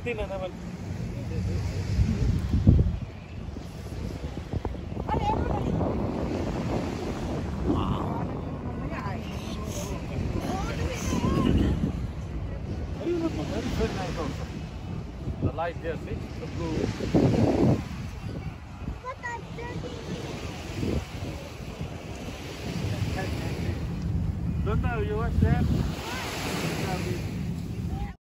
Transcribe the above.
Empty na naman. Very nice also. The light there, see? The blue. Don't know, you watch that?